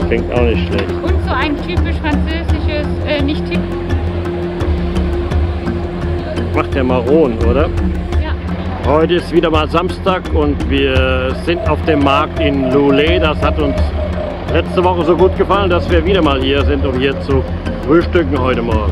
klingt auch nicht schlecht. Und so ein typisch französisches, nicht typisch. Macht der Maron, oder? Ja. Heute ist wieder mal Samstag und wir sind auf dem Markt in Loulé. Das hat uns letzte Woche so gut gefallen, dass wir wieder mal hier sind, um hier zu frühstücken heute Morgen.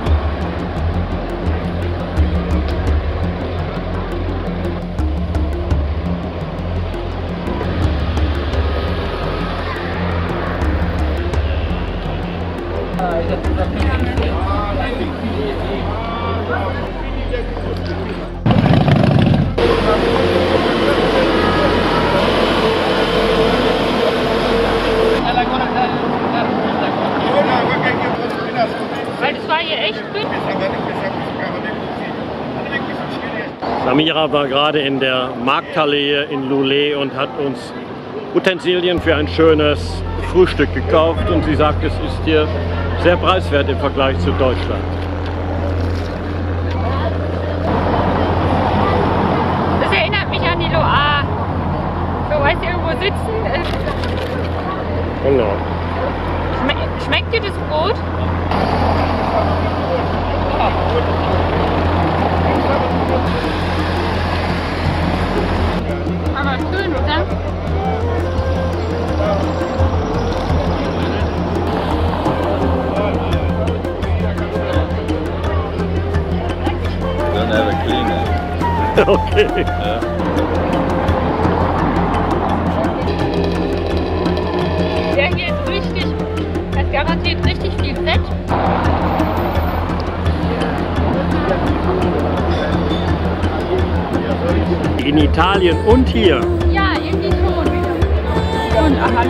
Weil das war hier echt gut. Samira war gerade in der Markthalle in Loulé und hat uns Utensilien für ein schönes Frühstück gekauft und sie sagt, es ist hier sehr preiswert im Vergleich zu Deutschland. Das erinnert mich an die Loire. So, weißt du, irgendwo sitzen. Genau. Schmeckt dir das Brot? Aber schön, oder? Don't have a cleaner. Okay. Ja. Der hier ist richtig, das garantiert richtig viel Fett. In Italien und hier. Ja, irgendwie schon. Und aha.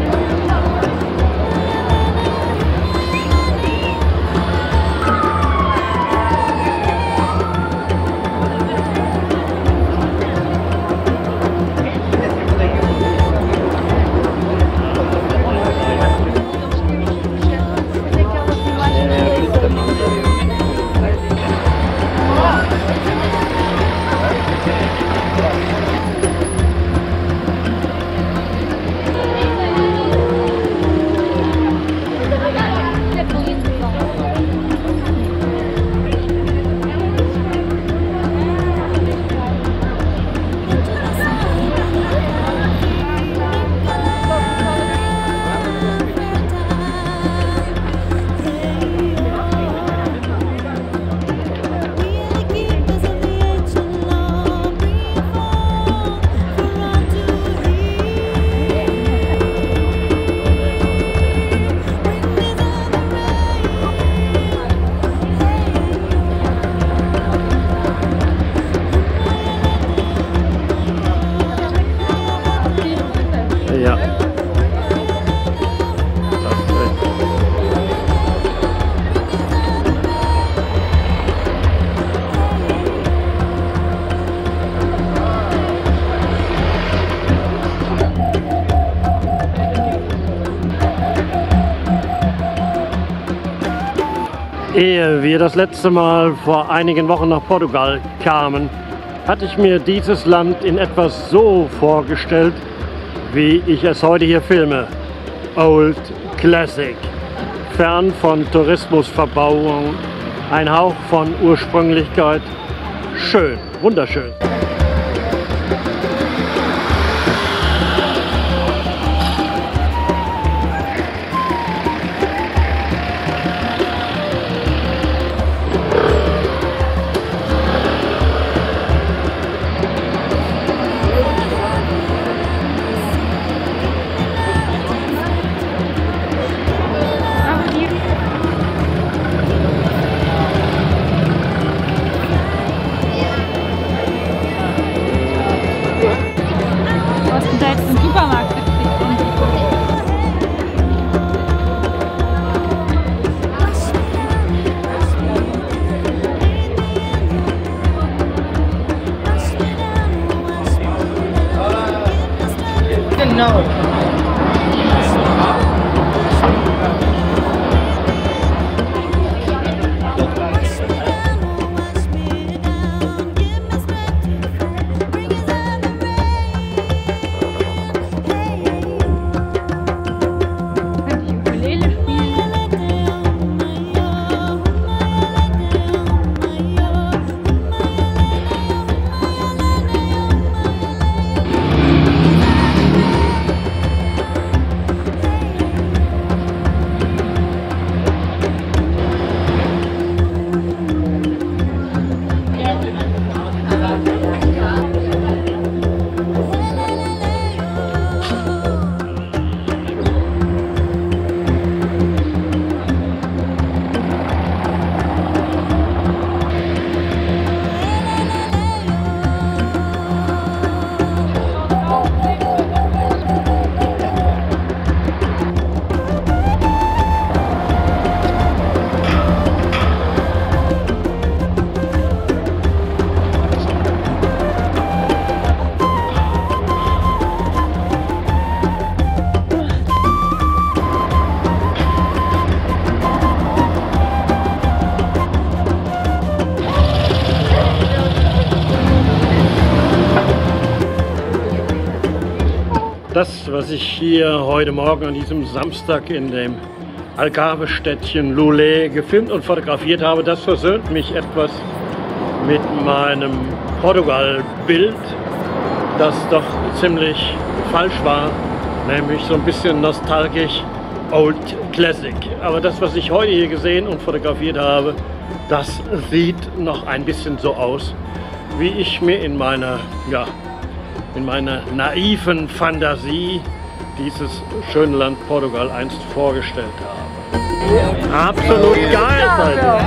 Ja. Das ist recht. Ehe wir das letzte Mal vor einigen Wochen nach Portugal kamen, hatte ich mir dieses Land in etwas so vorgestellt, wie ich es heute hier filme. Old Classic. Fern von Tourismusverbauung, ein Hauch von Ursprünglichkeit. Schön, wunderschön. was ich hier heute Morgen an diesem Samstag in dem Algarve-Städtchen Loulé gefilmt und fotografiert habe, das versöhnt mich etwas mit meinem Portugal-Bild, das doch ziemlich falsch war, nämlich so ein bisschen nostalgisch Old Classic. Aber das, was ich heute hier gesehen und fotografiert habe, das sieht noch ein bisschen so aus, wie ich mir in meiner naiven Fantasie dieses schöne Land Portugal einst vorgestellt habe. Absolut geil, Alter!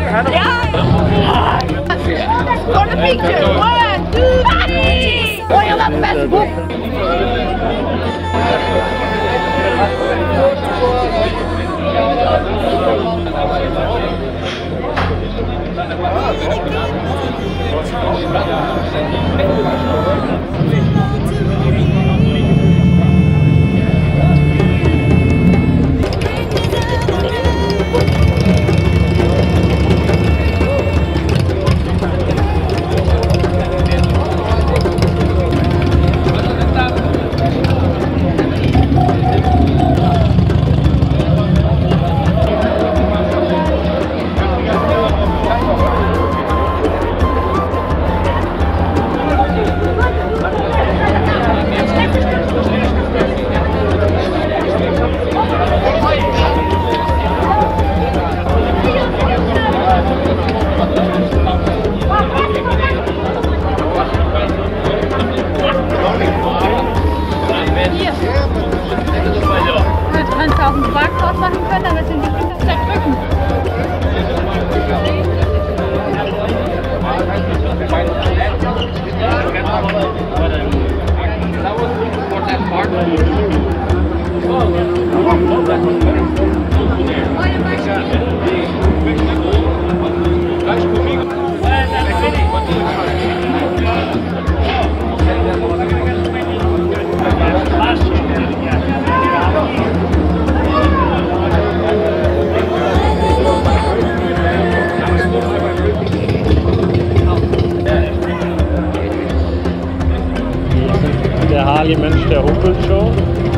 Der Harley-Mensch, der humpelt schon.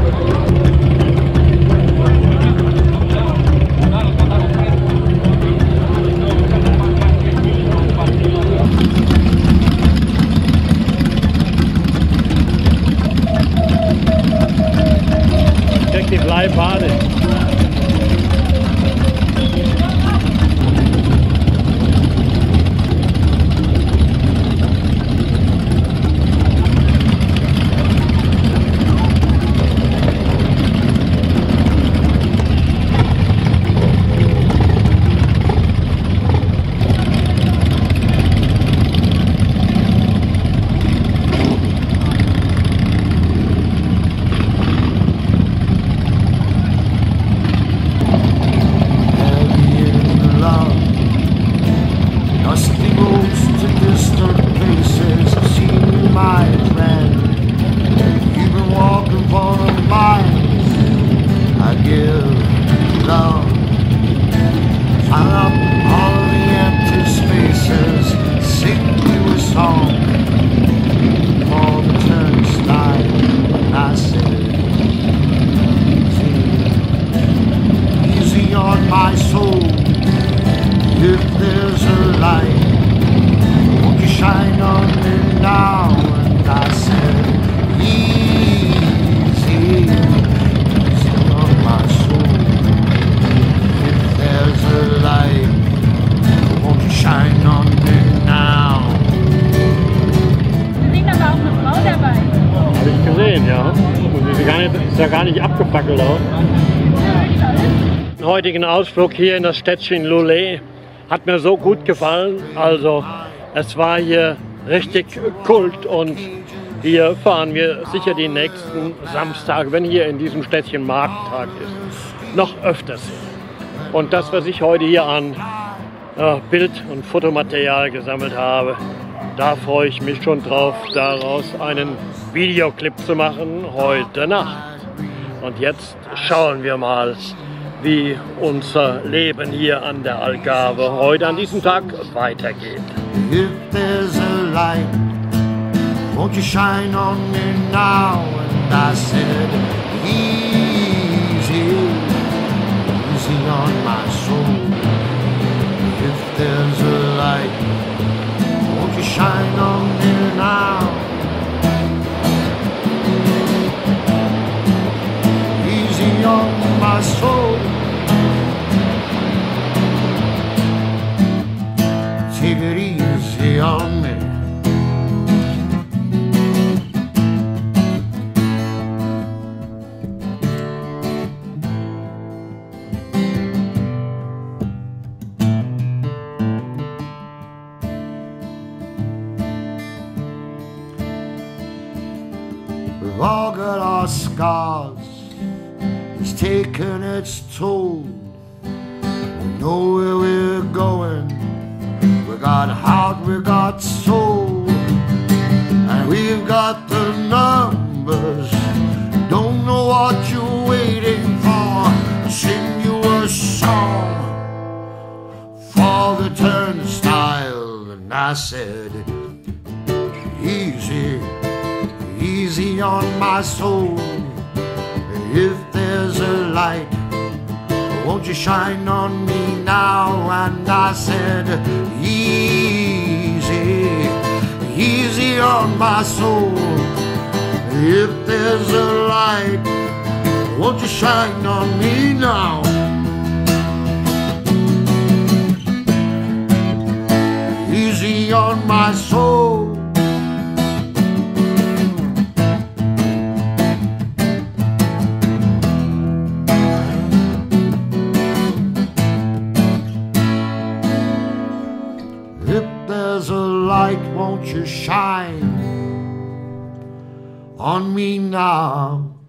Check die Bleibade. Ist ja gar nicht abgefackelt aus. Den heutigen Ausflug hier in das Städtchen Loulé hat mir so gut gefallen. Also es war hier richtig Kult und hier fahren wir sicher die nächsten Samstage, wenn hier in diesem Städtchen Markttag ist, noch öfters. Und das, was ich heute hier an Bild- und Fotomaterial gesammelt habe, da freue ich mich schon drauf, daraus einen Videoclip zu machen heute Nacht. Und jetzt schauen wir mal, wie unser Leben hier an der Algarve heute an diesem Tag weitergeht. If there's a light, won't you shine on me now? And I said, scars has taken its toll. We know where we're going. We got heart, we got soul, and we've got the numbers. Don't know what you're waiting for. Sing you a song for the turnstile. And I said, easy, easy on my soul. If there's a light, won't you shine on me now? And I said, easy, easy on my soul. If there's a light, won't you shine on me now? Easy on my soul. If there's a light, won't you shine on me now?